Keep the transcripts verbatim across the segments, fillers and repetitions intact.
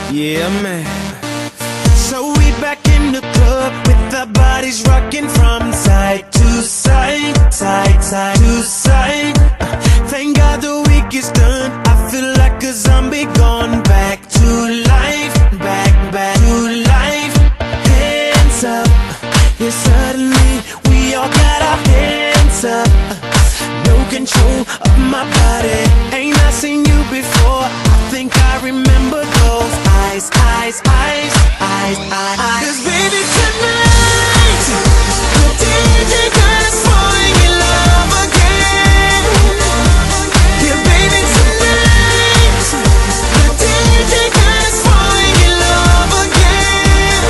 Yeah, man. So we back in the club with our bodies rocking from side to side, side, side to side. Thank God the week is done. I feel like a zombie gone back to life, back, back to life. Hands up, yeah, suddenly we all got our hands up. No control of my body. Ain't I seen you before? I think I remember those eyes, eyes, eyes, eyes, eyes, eyes. 'Cause baby tonight, the D J got us falling in love again. Yeah, baby tonight, the D J got us falling in love again.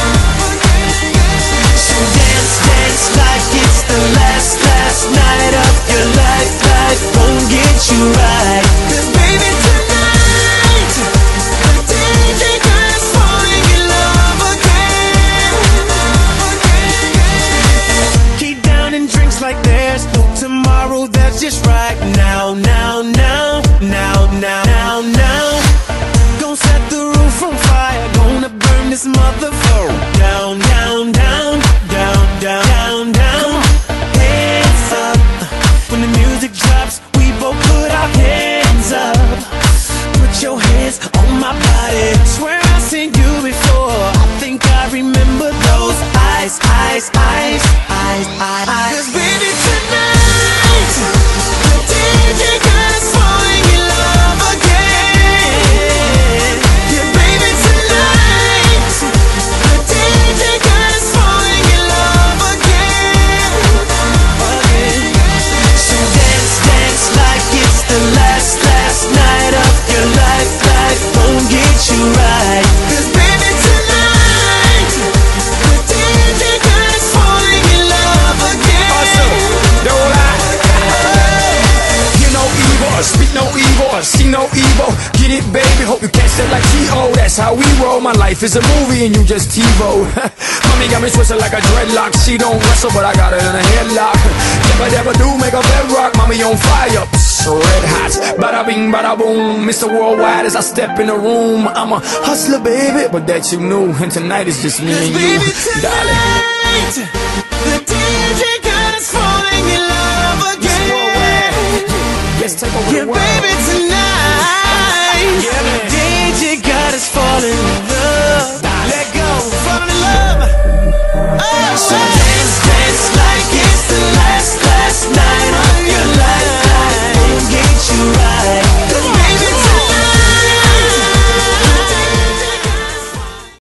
So dance, dance like it's the last, last night of your life. Life won't get you right. 'Cause baby tonight, the D J got us falling in love again. Keep down and drinks like there's no tomorrow. That's just right now, now, now, now, now, now, now. Gonna set the roof on fire. Gonna burn this motherfucker down, down, down, down, down, down, down. Hands up. When the music drops, we both put our hands up. Put your hands on my body. Swear I've seen you before. I think I remember those eyes, eyes, eyes, eyes, eyes, eyes. 'Cause baby tonight, the D J got us falling in love again. Yeah, baby tonight, the D J got us falling in love again. Again. So dance, dance like it's the last, last night of your life. Life won't get you right. 'Cause baby tonight, the D J got us falling in love again. Awesome, don't lie. You know evil, speak no evil, see no evil. Get it, baby, hope you catch that like T O. That's how we roll. My life is a movie and you just TiVo. Mommy got me twisted like a dreadlock. She don't wrestle, but I got her in a headlock. Never, never do make a bedrock. Mommy on fire, psh, red hot. Bada bing, bada boom. Mister Worldwide as I step in the room. I'm a hustler, baby, but that you knew. And tonight is just me and you, Baby darling. tonight, the D J